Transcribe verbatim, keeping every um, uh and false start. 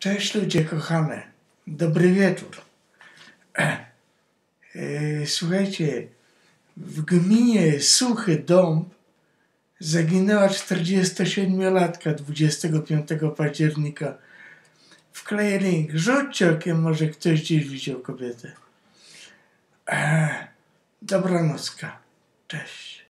Cześć ludzie kochane, dobry wieczór. E, słuchajcie, w gminie Suchy Dąb zaginęła czterdziestosiedmiolatka dwudziestego piątego października. Wkleję link, rzućcie okiem, może ktoś gdzieś widział kobietę. E, dobranocka, cześć.